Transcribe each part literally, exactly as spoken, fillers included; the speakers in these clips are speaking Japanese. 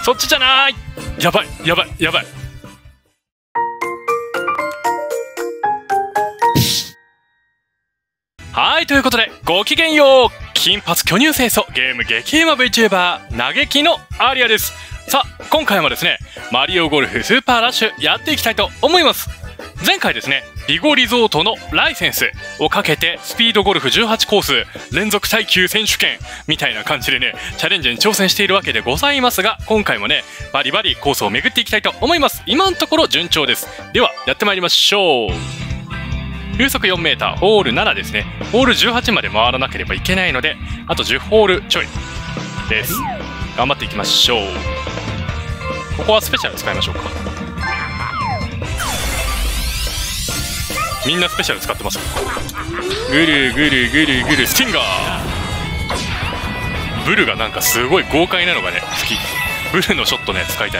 そっちじゃない。やばいやばいやばい。はい、ということでごきげんよう。金髪巨乳清楚ゲーム激うま VTuber 嘆きのアリアです。さあ今回もですねマリオゴルフスーパーラッシュやっていきたいと思います。前回ですねリゴリゾートのライセンスをかけてスピードゴルフじゅうはちコース連続耐久選手権みたいな感じでねチャレンジに挑戦しているわけでございますが、今回もねバリバリコースを巡っていきたいと思います。今のところ順調です。ではやってまいりましょう。風速 よんメーター ホールななですね。ホールじゅうはちまで回らなければいけないのであとじゅうホールちょいです。頑張っていきましょう。ここはスペシャル使いましょうか。みんなスペシャル使ってます。ぐるぐるぐるぐるスティンガー。ブルがなんかすごい豪快なのがね好き。ブルのショットね使いたい。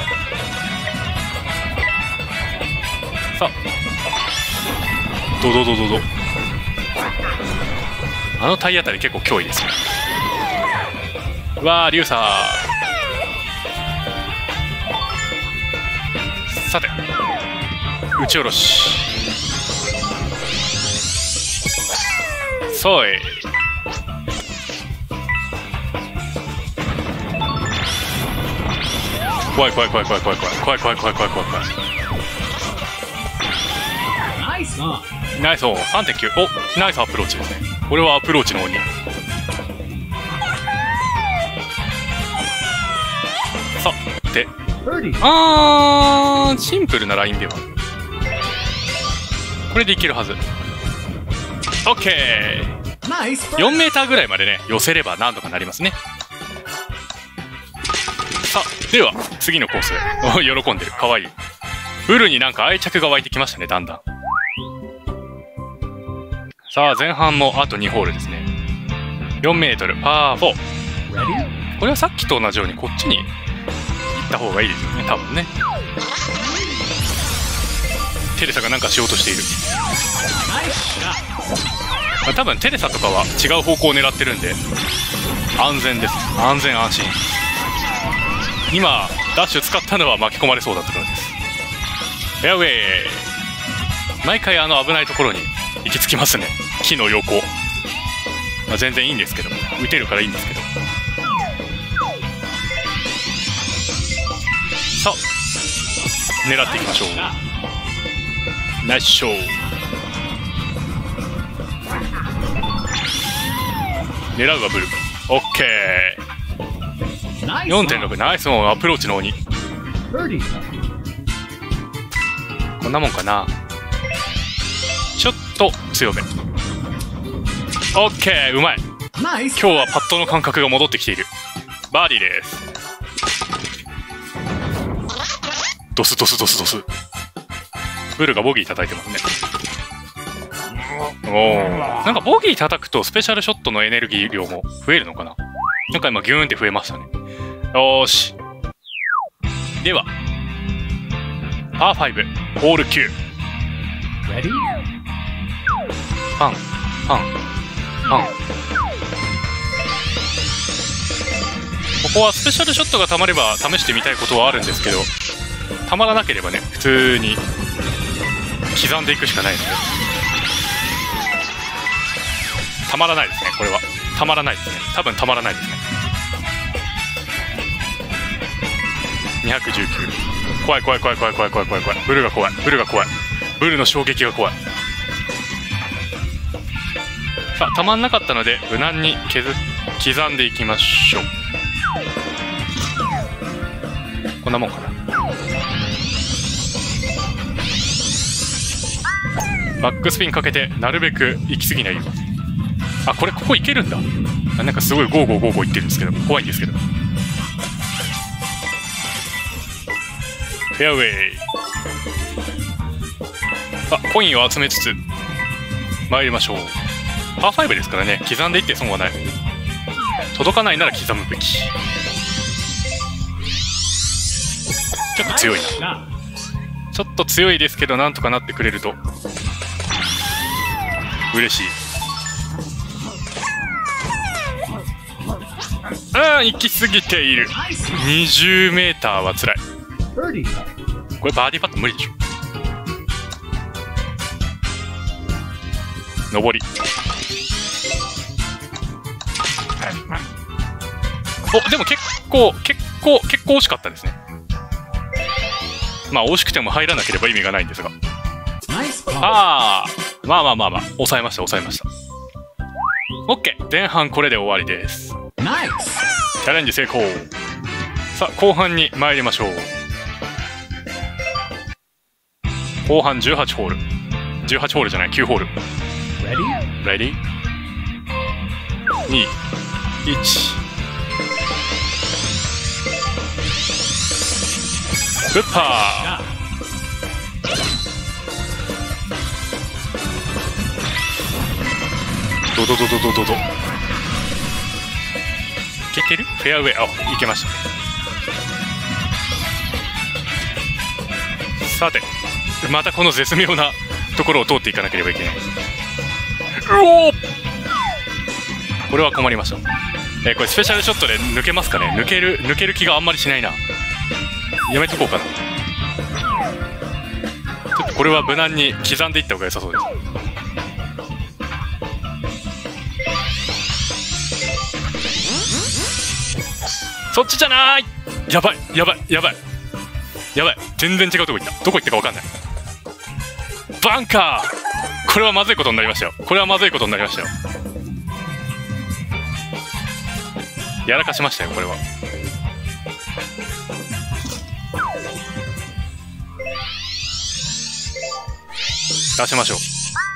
さあドドドドド。あの体当たり結構脅威ですよ。うわーリュウサー。さて打ち下ろし。そうい。怖い怖い怖い怖い怖い怖い怖い怖い怖い怖い怖い怖い怖い。ナイスオン さんてんきゅう。 おナイスアプローチですね。これはアプローチの鬼。さてあーシンプルなラインではこれでいけるはず。オッケー。よんメーターぐらいまでね寄せればなんとかなりますね。さあでは次のコース。お喜んでる。かわいい。ブルになんか愛着が湧いてきましたねだんだん。さあ前半もあとにホールですね。よんメートルパーフォー。これはさっきと同じようにこっちに行った方がいいですよね多分ね。テレサがなんかしようとしている。まあ、多分テレサとかは違う方向を狙ってるんで安全です。安全安心。今ダッシュ使ったのは巻き込まれそうだったからです。フェアウェイ。毎回あの危ないところに行き着きますね木の横。まあ、全然いいんですけど打てるからいいんですけど。さあ狙っていきましょう。ナイスショー。狙うはブル。オッケー。 よんてんろく ナイスオンアプローチの鬼。こんなもんかな。ちょっと強め。オッケーうまい。今日はパットの感覚が戻ってきている。バーディーです。ドスドスドスドス。ブルがボギー叩いてますね。おーなんかボギー叩くとスペシャルショットのエネルギー量も増えるのかな。なんか今ギューンって増えましたね。よーし。ではパーファイブホールきゅう。パンパンパン。ここはスペシャルショットがたまれば試してみたいことはあるんですけど、たまらなければね普通に刻んでいくしかないので。たまらないですねこれは。たまらないですね多分たまらないですね。にひゃくじゅうきゅう。怖い怖い怖い怖い怖い怖い怖い怖い。ブルが怖いブルが怖い。ブルの衝撃が怖い。さあたまんなかったので無難に削刻んでいきましょう。こんなもんかな。バックスピンかけてなるべく行き過ぎないように。あこれここ行けるんだ。あなんかすごいゴーゴーゴーゴー行ってるんですけど怖いんですけど。フェアウェイ。あコインを集めつつ参りましょう。パーファイブですからね刻んでいって損はない。届かないなら刻むべき。ちょっと強いな。ちょっと強いですけどなんとかなってくれると嬉しい。 うん行き過ぎている。にじゅうメーターはつらい。これバーディーパット無理でしょ。上り。おでも結構結構結構惜しかったですね。まあ惜しくても入らなければ意味がないんですが、ああまあまあまあまあ抑えました抑えました。 OK、 前半これで終わりです。チャレンジ成功。さあ後半に参りましょう。後半じゅうはちホール、じゅうはちホールじゃないきゅうホール。レディーにいちウッパードドドドドドド。いけてる？フェアウェイ、あ、いけました。さてまたこの絶妙なところを通っていかなければいけない。うおー、これは困りました。えー、これスペシャルショットで抜けますかね。抜ける抜ける気があんまりしないな。やめとこうかな。ちょっとこれは無難に刻んでいった方が良さそうです。そっちじゃない。やばいやばいやばいやばい、全然違うとこ行った。どこ行ったか分かんない。バンカー、これはまずいことになりましたよ。これはまずいことになりましたよ。やらかしましたよこれは。出しましょう。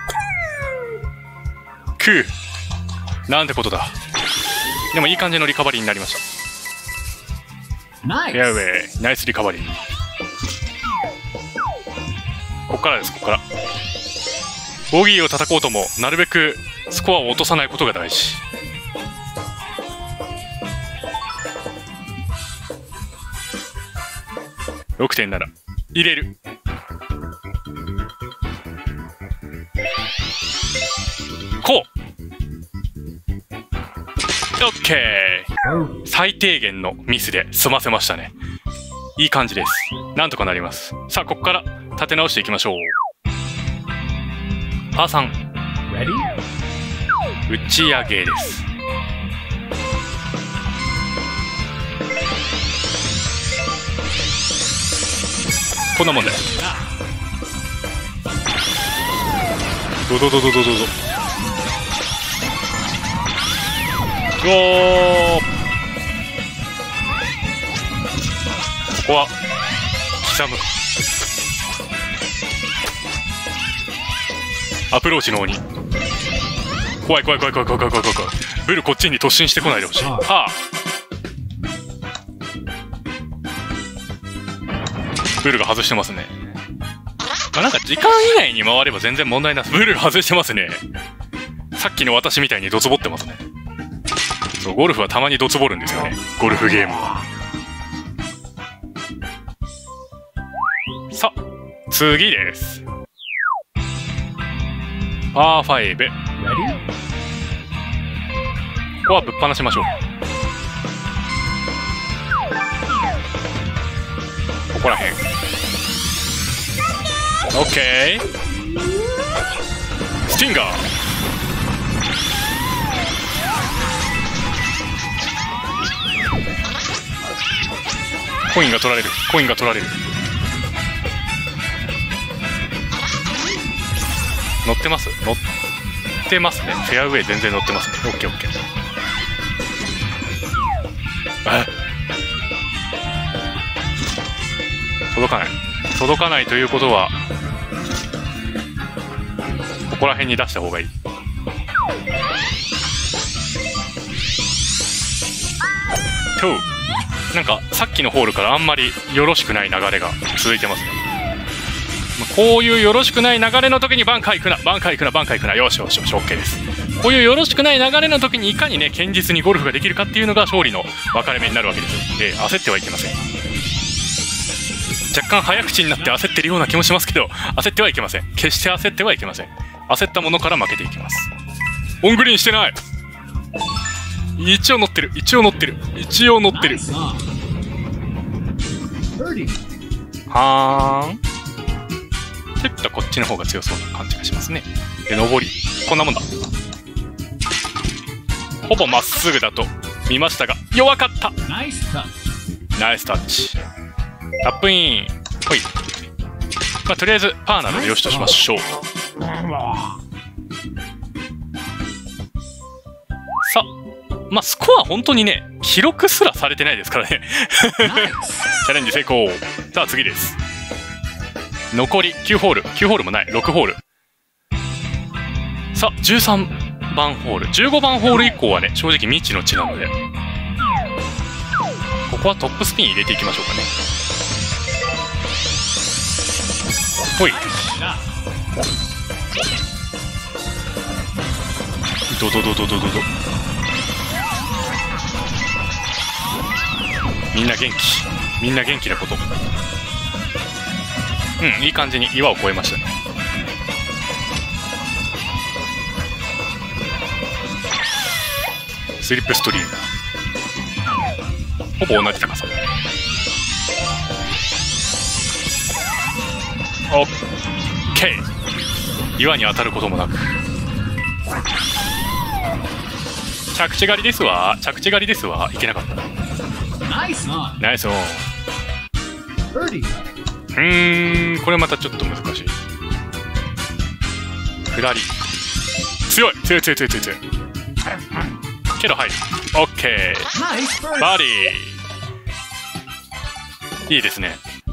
くう、なんてことだ。でもいい感じのリカバリーになりました。フェアウェイ、ナイスリカバリー。ここからです。ここからボギーを叩こうともなるべくスコアを落とさないことが大事。ろくてんなな 入れる。こう OK、 最低限のミスで済ませましたね。いい感じです。なんとかなります。さあここから立て直していきましょう。パーさん打ち上げです。こんなもんだよ。ドドドドドドド。おー、ここは刻む。アプローチの鬼。怖い怖い怖い怖い怖い怖い怖い怖い。ブルこっちに突進してこないでほしい。はあ、ブルが外してますね。まあ、なんか時間以内に回れば全然問題なし。ブル外してますね。さっきの私みたいにドツボってますね。そう、ゴルフはたまにドツボるんですよね、ゴルフゲームは。さあ次です。パーファイブ。ここはぶっ放しましょう。ここらへん。オッケー。スティンガー。コインが取られる。コインが取られる。乗ってます。乗ってますね。フェアウェイ全然乗ってますね。オッケーオッケー。あ、届かない。届かないということはここら辺に出した方がいい。となんかさっきのホールからあんまりよろしくない流れが続いてますね。こういうよろしくない流れの時にバンカー行くな、バンカー行くな、バンカー行くな。よしよしよし、 OK です。こういうよろしくない流れの時にいかにね堅実にゴルフができるかっていうのが勝利の分かれ目になるわけですよ。えー、焦ってはいけません。若干早口になって焦ってるような気もしますけど、焦ってはいけません。決して焦ってはいけません。焦ったものから負けていきます。オングリーンしてない。 一応乗ってる一応乗ってる一応乗ってる。はーん。ちょっとこっちの方が強そうな感じがしますね。で、上りこんなもんだ。ほぼまっすぐだと見ましたが弱かった。ナイスタッチ。タップイン。ほい。まあ、とりあえずパーなのでよしとしましょう。さあ、まあ、スコア本当にね記録すらされてないですからね。チャレンジ成功。さあ次です。残りきゅうホール、きゅうホールもない、ろくホール。さあじゅうさんばんホール、じゅうごばんホール以降はね正直未知の地なので、ここはトップスピン入れていきましょうかね。ほい。ドドドドドドド。みんな元気、みんな元気なこと。うん、いい感じに岩を越えましたね。スリップストリーム、ほぼ同じ高さ。オッケー。岩に当たることもなく着地狩りですわ。着地狩りですわ。いけなかった。ナイスオン。ナイスオン。うーん、これまたちょっと難しい。ふらり。強い強い強い強い強い強い。けど入る。オッケー。バーディー。いいですね。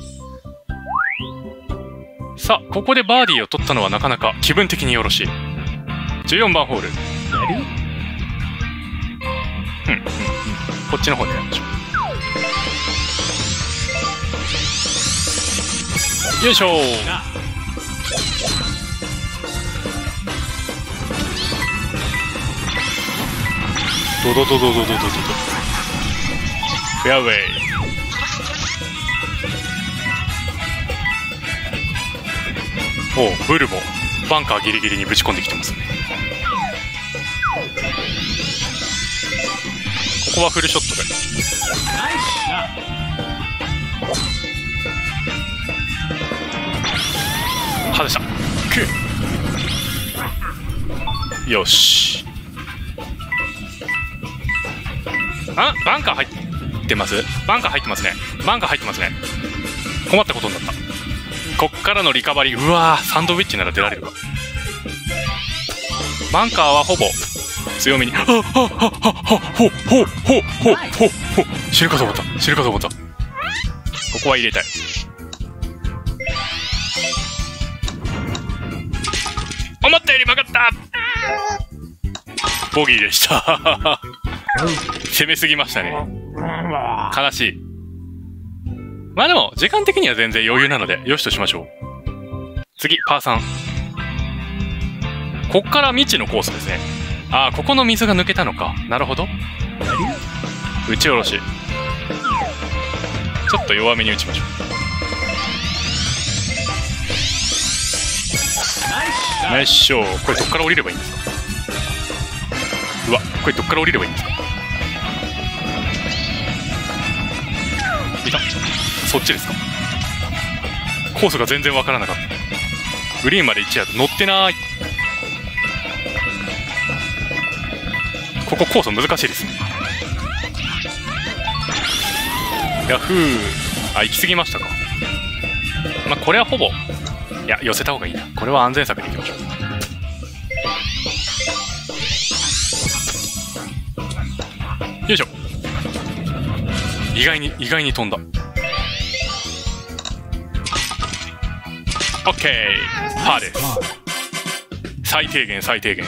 さあここでバーディーを取ったのはなかなか気分的によろしい。じゅうよんばんホール。うんうんうん、こっちの方でやりましょう。よいしょー。ドドドドドドドドド。フェアウェイ。おう、ブルもバンカーギリギリにぶち込んできてますね。ここはフルショットで。外した。くよし。あ、バンカー入ってます。バンカー入ってますね。バンカー入ってますね。困ったことになった。こっからのリカバリー。うわー、サンドウィッチなら出られるわ。バンカーはほぼ強めに。はっはっはっはっはほっほっほっほっほっほっ。死ぬかと思った。死ぬかと思った。ここは入れたい。思ったより曲がった。ボギーでした。攻めすぎましたね。悲しい。まあでも時間的には全然余裕なのでよしとしましょう。次パーさん。こっから未知のコースですね。ああ、ここの水が抜けたのか。なるほど。打ち下ろし。ちょっと弱めに打ちましょう。ナイスショー。これどっから降りればいいんですか。うわ、これどっから降りればいいんですか。いた。そっちですか。コースが全然わからなかった。グリーンまでいちヤード乗ってない。ここコース難しいですね。ヤフー。あ、行き過ぎましたか。まあこれはほぼ、いや寄せた方がいいな。これは安全策でいきましょう。よいしょ。意外に意外に飛んだ。オッケー、パーです。最低限最低限。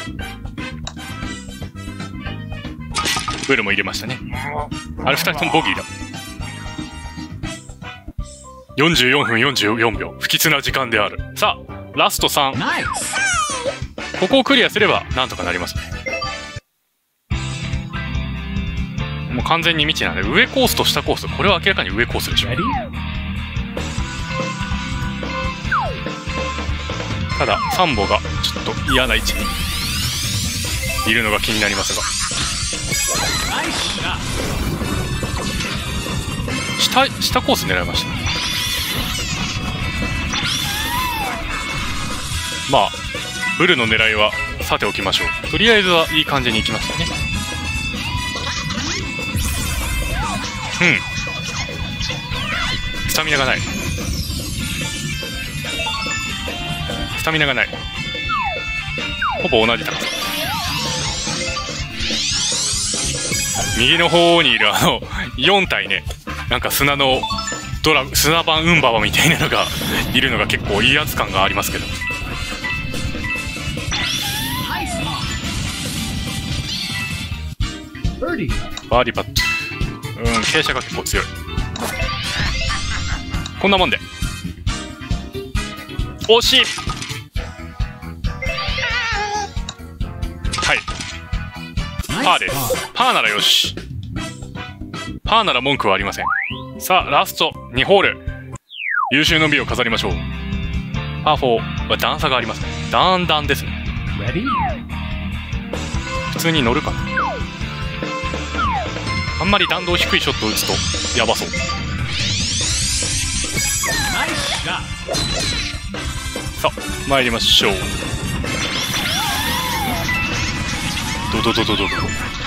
ブルも入れましたね。あれふたりともボギーだ。よんじゅうよんふんよんじゅうよんびょう、不吉な時間である。さあラストさん。ここをクリアすればなんとかなりますね。もう完全に未知なんで、上コースと下コース、これは明らかに上コースでしょ。ただサンボがちょっと嫌な位置にいるのが気になりますが。 下下コース狙いました。まあブルの狙いはさておきましょう。とりあえずはいい感じにいきましたね。うんスタミナがないスタミナがないほぼ同じ高さ。右の方にいるあのよん体ね、なんか砂のドラ砂版ウンババみたいなのがいるのが結構いい圧感がありますけど。バーディーパット、うん、傾斜が結構強い。こんなもんで惜しい。はいパーです。パーならよし、パーなら文句はありません。さあラストにホール、優秀の美を飾りましょう。パーフォーは段差がありますね。だんだんですね。普通に乗るかな。あんまり弾道低いショットを打つとやばそう。さあ参りましょう。ドドドドドドフ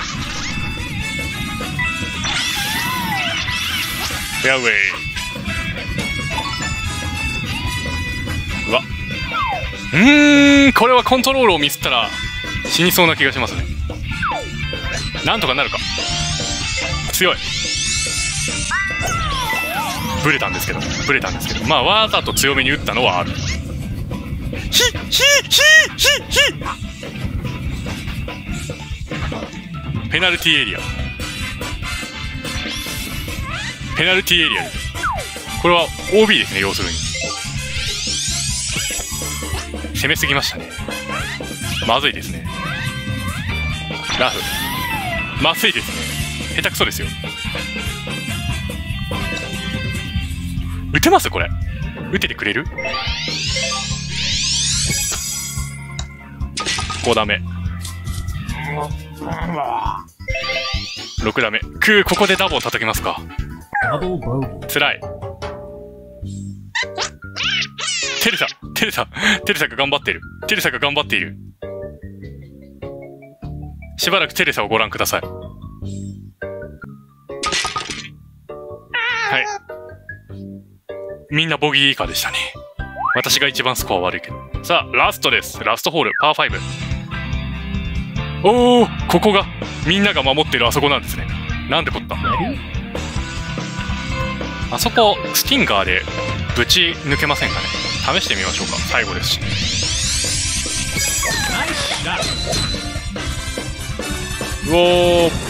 ェアウェイ。うわうーんこれはコントロールをミスったら死にそうな気がしますね。なんとかなるか。強い。ブレたんですけどブレたんですけどまあわざと強めに打ったのはある。ヒッヒッヒッヒッヒッペナルティーエリアペナルティーエリアです。これは オービー ですね。要するに攻めすぎましたね。まずいですね。ラフまずいですね。下手くそですよ。打てますこれ。打ててくれる。ご打目ろく打目くーここでダボを叩きますか。つらい。テレサテレサテレサが頑張っている。テレサが頑張っている。しばらくテレサをご覧ください。はいみんなボギー以下でしたね。私が一番スコア悪いけど。さあラストです。ラストホールパーファイブ。おおここがみんなが守ってるあそこなんですね。なんでこった。あそこスティンガーでぶち抜けませんかね。試してみましょうか。最後ですし。うおー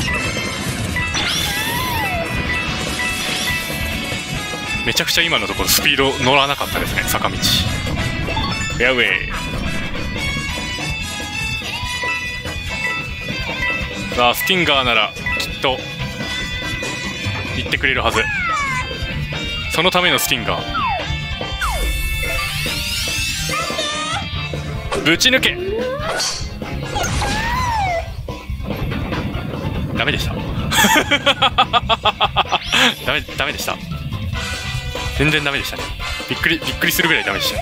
めちゃくちゃ今のところスピード乗らなかったですね。坂道フェアウェイ。さあスティンガーならきっと行ってくれるはず。そのためのスティンガーぶち抜け。ダメでしたダメダメでした。全然ダメでしたね。びっくりびっくりするぐらいダメでした。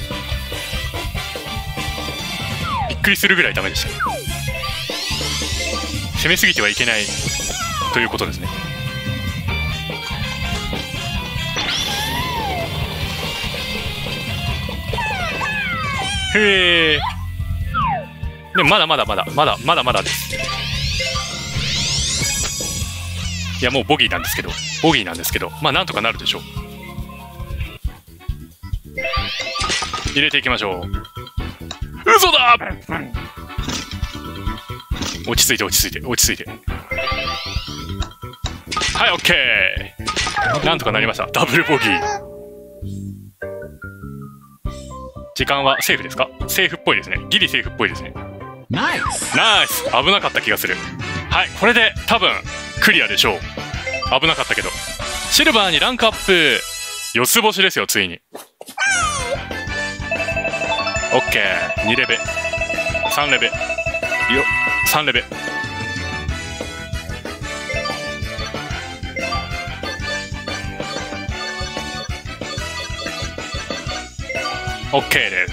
びっくりするぐらいダメでした。攻めすぎてはいけないということですね。へえ。でもまだまだまだまだまだまだです。いやもうボギーなんですけどボギーなんですけどまあなんとかなるでしょう。入れていきましょう。嘘だ。落ち着いて落ち着いて落ち着いて。はいオッケー。なんとかなりました。ダブルボギー。時間はセーフですか。セーフっぽいですね。ギリセーフっぽいですね。ナイスナイス。危なかった気がする。はいこれで多分クリアでしょう。危なかったけどシルバーにランクアップ。四つ星ですよついに。オッケー。にレベさんレベよさんレベ OK です。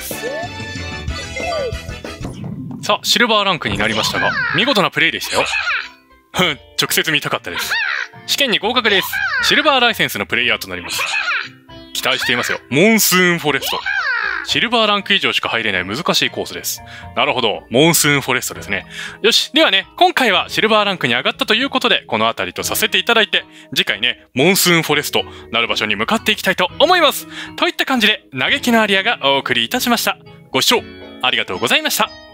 さあ、シルバーランクになりましたが、見事なプレイでしたよ。ふん、直接見たかったです。試験に合格です。シルバーライセンスのプレイヤーとなります。期待していますよ。モンスーンフォレスト。シルバーランク以上しか入れない難しいコースです。なるほど。モンスーンフォレストですね。よし。ではね、今回はシルバーランクに上がったということで、この辺りとさせていただいて、次回ね、モンスーンフォレストなる場所に向かっていきたいと思います。といった感じで、嘆きのアリアがお送りいたしました。ご視聴ありがとうございました。